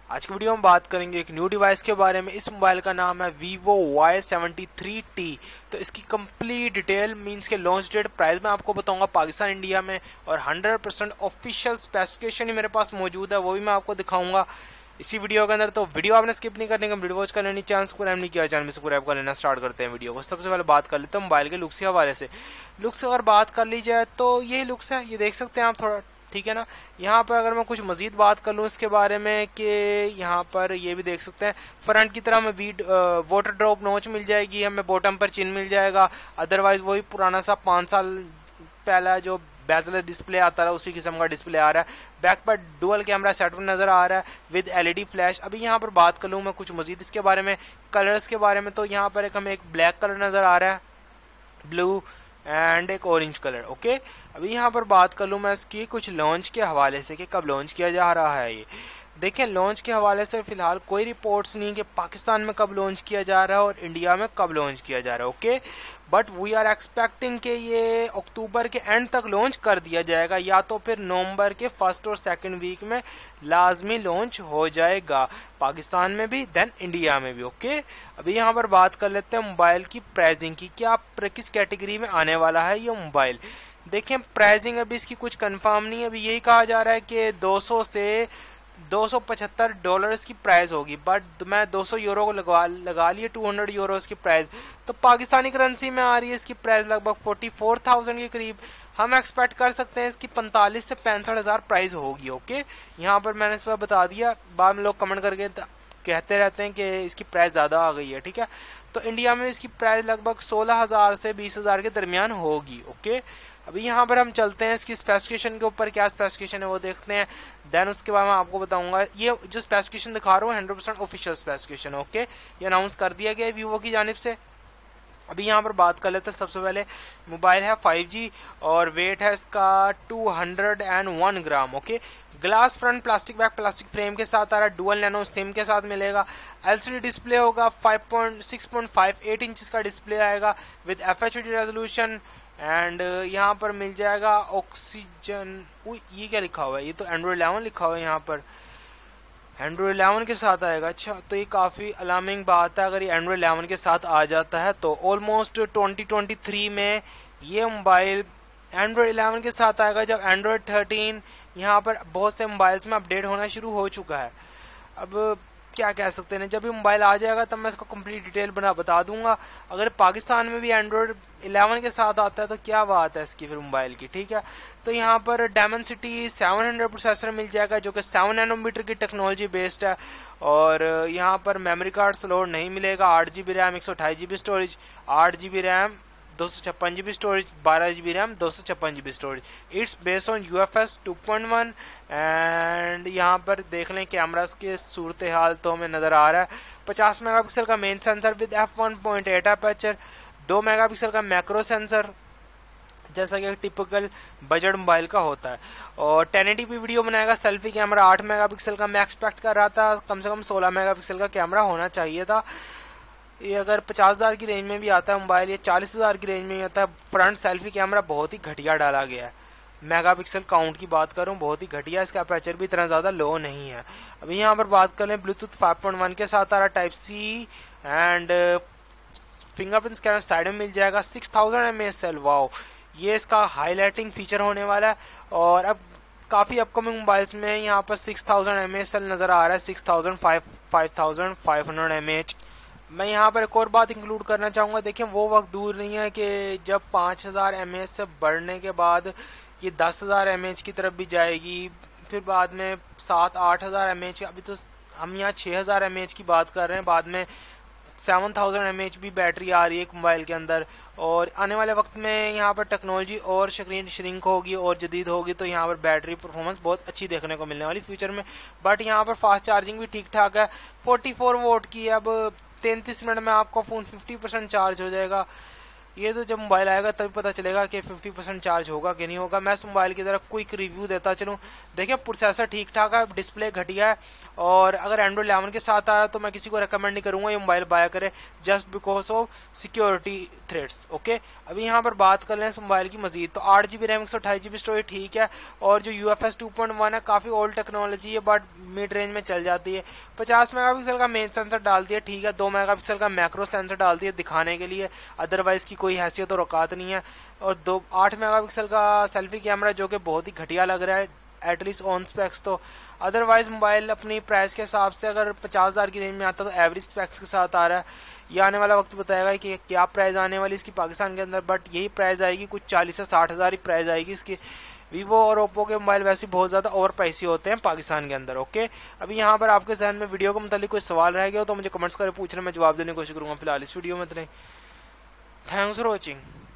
आज की वीडियो में बात करेंगे एक न्यू डिवाइस के बारे में। इस मोबाइल का नाम है Vivo Y73T। तो इसकी कंप्लीट डिटेल मींस के लॉन्च डेट, प्राइस मैं आपको बताऊंगा पाकिस्तान इंडिया में, और 100% ऑफिशियल स्पेसिफिकेशन ही मेरे पास मौजूद है, वो भी मैं आपको दिखाऊंगा इसी वीडियो के अंदर। तो वीडियो आपने स्किप नहीं करने का, वीडियो वॉच कर लेनी, चैनल सब्सक्राइब नहीं किया चैनल में सब्सक्राइब कर लेना। स्टार्ट करते हैं वीडियो को। सबसे पहले बात कर लेते हैं मोबाइल के लुक्स के हवाले से। लुक्स अगर बात कर ली जाए तो यही लुक्स है, ये देख सकते हैं आप थोड़ा, ठीक है ना। यहाँ पर अगर मैं कुछ मजीद बात कर लूँ इसके बारे में कि यहाँ पर ये भी देख सकते हैं फ्रंट की तरह हमें वाटर ड्रॉप नोच मिल जाएगी, हमें बॉटम पर चिन मिल जाएगा। अदरवाइज वही पुराना सा 5 साल पहला जो बेजलेस डिस्प्ले आता है उसी किस्म का डिस्प्ले आ रहा है। बैक पर डुअल कैमरा सेटअप नजर आ रहा है विद एलईडी फ्लैश। अभी यहाँ पर बात कर लूँ मैं कुछ मजीद इसके बारे में, कलर्स के बारे में, तो यहाँ पर हमें एक ब्लैक कलर नजर आ रहा है, ब्लू एंड एक ऑरेंज कलर। ओके, अभी यहाँ पर बात कर लूँ मैं इसकी कुछ लॉन्च के हवाले से कि कब लॉन्च किया जा रहा है। ये देखें, लॉन्च के हवाले से फिलहाल कोई रिपोर्ट्स नहीं कि पाकिस्तान में कब लॉन्च किया जा रहा है और इंडिया में कब लॉन्च किया जा रहा है। Okay, but we are expecting कि ये अक्टूबर के एंड तक लॉन्च कर दिया जाएगा, या तो फिर नवंबर के फर्स्ट और सेकंड वीक में लाजमी लॉन्च हो जाएगा, पाकिस्तान में भी देन इंडिया में भी। ओके, अभी यहाँ पर बात कर लेते हैं मोबाइल की प्राइसिंग की, क्या किस कैटेगरी में आने वाला है ये मोबाइल। देखें, प्राइसिंग अभी इसकी कुछ कंफर्म नहीं है, अभी यही कहा जा रहा है कि 200 से $275 की प्राइस होगी, बट मैं 200 यूरो को लगा लिए, 200 यूरो की प्राइस, तो पाकिस्तानी करेंसी में आ रही है इसकी प्राइस लगभग 44,000 के करीब। हम एक्सपेक्ट कर सकते हैं इसकी 45 से 65 हज़ार प्राइस होगी। ओके, यहाँ पर मैंने इस बार बता दिया, बाद में लोग कमेंट करके कहते रहते हैं कि इसकी प्राइस ज़्यादा आ गई है, ठीक है। तो इंडिया में इसकी प्राइस लगभग 16,000 से 20,000 के दरमियान होगी। ओके, अभी यहाँ पर हम चलते हैं इसकी स्पेसिफिकेशन के ऊपर, क्या स्पेसिफिकेशन है वो देखते हैं, देन उसके बाद मैं आपको बताऊंगा। ये जो स्पेसिफिकेशन दिखा रहा हूँ 100% ऑफिशियल स्पेसिफिकेशन है। ओके, ये अनाउंस कर दिया गया है वीवो की जानिब से। अभी यहाँ पर बात कर लेते हैं, सबसे पहले मोबाइल है 5G और वेट है इसका 201 gram. Okay, glass front plastic back plastic frame के साथ आ रहा है, डुअल नैनो सिम के साथ मिलेगा। एलसीडी डिस्प्ले होगा, 6.58 इंच का डिस्प्ले आएगा विद FHD रेजोल्यूशन। एंड यहाँ पर मिल जाएगा ऑक्सीजन, ये क्या लिखा हुआ है, ये तो एंड्रॉइड 11 लिखा हुआ है, यहाँ पर एंड्रॉइड 11 के साथ आएगा। अच्छा, तो ये काफ़ी अलार्मिंग बात है अगर ये एंड्रॉइड 11 के साथ आ जाता है। तो ऑलमोस्ट 2023 में ये मोबाइल एंड्रॉइड 11 के साथ आएगा, जब एंड्रॉइड 13 यहाँ पर बहुत से मोबाइल्स में अपडेट होना शुरू हो चुका है। अब क्या कह सकते हैं, जब भी मोबाइल आ जाएगा तब मैं इसको कंप्लीट डिटेल बता दूंगा। अगर पाकिस्तान में भी एंड्रॉइड 11 के साथ आता है तो क्या बात है इसकी फिर मोबाइल की, ठीक है। तो यहाँ पर डायमेंसिटी 700 प्रोसेसर मिल जाएगा जो कि 7 नैनोमीटर की टेक्नोलॉजी बेस्ड है, और यहाँ पर मेमोरी कार्ड स्लॉट नहीं मिलेगा। 8GB RAM, 128GB storage, 8GB RAM, 256GB storage, 12GB RAM, 256GB storage. It's based on UFS 2.1। And यहाँ पर देख लें कैमरास के सूरत हाल तो हमें नज़र आ रहा है। 50 मेगापिक्सल का main sensor with f1.8 aperture, 2 megapixel का मैक्रो सेंसर जैसा कि टिपिकल बजट मोबाइल का होता है, और 1080p वीडियो बनाएगा। सेल्फी कैमरा 8 मेगापिक्सल का मैं एक्सपेक्ट कर रहा था, कम से कम 16 मेगापिक्सल का कैमरा होना चाहिए था। ये अगर 50,000 की रेंज में भी आता है मोबाइल, ये 40,000 की रेंज में भी आता है। फ्रंट सेल्फी कैमरा बहुत ही घटिया डाला गया है, मेगापिक्सल काउंट की बात करूं बहुत ही घटिया, इसका अपर्चर भी इतना ज़्यादा लो नहीं है। अभी यहाँ पर बात करें ब्लूटूथ 5.1 के साथ आ रहा, type C and fingerprint scanner side में मिल जाएगा। 6000 mAh सेल, वाओ, ये इसका हाईलाइटिंग फीचर होने वाला है। और अब काफ़ी अपकमिंग मोबाइल्स में यहाँ पर 6000 mAh सेल नज़र आ रहा है, 5500 mAh। मैं यहाँ पर एक और बात इंक्लूड करना चाहूँगा, देखिए वो वक्त दूर नहीं है कि जब 5000 mAh से बढ़ने के बाद ये 10,000 mAh की तरफ भी जाएगी, फिर बाद में 7-8,000 mAh। अभी तो हम यहाँ 6,000 mAh की बात कर रहे हैं, बाद में 7,000 mAh भी बैटरी आ रही है एक मोबाइल के अंदर। और आने वाले वक्त में यहाँ पर टेक्नोलॉजी और श्रिंक होगी और जदीद होगी, तो यहाँ पर बैटरी परफॉर्मेंस बहुत अच्छी देखने को मिलने वाली फ्यूचर में। बट यहाँ पर फास्ट चार्जिंग भी ठीक ठाक है, 44 वोट की। अब 33 मिनट में आपका फ़ोन 50% चार्ज हो जाएगा। ये तो जब मोबाइल आएगा तभी पता चलेगा कि 50% चार्ज होगा कि नहीं होगा। मैं इस मोबाइल की तरह क्विक रिव्यू देता चलूँ। देखिए प्रोसेसर ठीक ठाक है, डिस्प्ले घटिया है, और अगर एंड्रॉइड 11 के साथ आया तो मैं किसी को रेकमेंड नहीं करूँगा ये मोबाइल बाय करे, just because of security threats. Okay, अभी यहाँ पर बात कर लें इस मोबाइल की मजीद, तो 8GB रैम 128GB स्टोरेज ठीक है, और जो UFS 2.1 है काफ़ी ओल्ड टेक्नोलॉजी है बट मिड रेंज में चल जाती है। 50 मेगापिक्सल का मेन सेंसर डाल दिया ठीक है, 2 मेगापिक्सल का मैक्रो सेंसर डाल दिया दिखाने के लिए, अदरवाइज की कोई हैसियत और औकात नहीं है। और 8 मेगापिक्सल का सेल्फी कैमरा जो कि बहुत ही घटिया लग रहा है एटलीस्ट ऑन स्पेक्स तो। अदरवाइज मोबाइल अपनी प्राइस के हिसाब से अगर 50,000 की रेंज में आता तो एवरेज स्पेक्स के साथ आ रहा है। ये आने वाला वक्त बताएगा कि क्या प्राइस आने वाली इसकी पाकिस्तान के अंदर, बट यही प्राइस आएगी, कुछ 40 से 60,000 ही प्राइस आएगी इसकी। वीवो और ओप्पो के मोबाइल वैसे बहुत ज़्यादा ओवर प्राइसी होते हैं पाकिस्तान के अंदर। ओके, अभी यहाँ पर आपके जहन में वीडियो के मतलब कोई सवाल रह गया हो तो मुझे कमेंट्स करके पूछना, मैं जवाब देने की कोशिश करूँगा। फिलहाल इस वीडियो में इतना ही। Thanks for watching.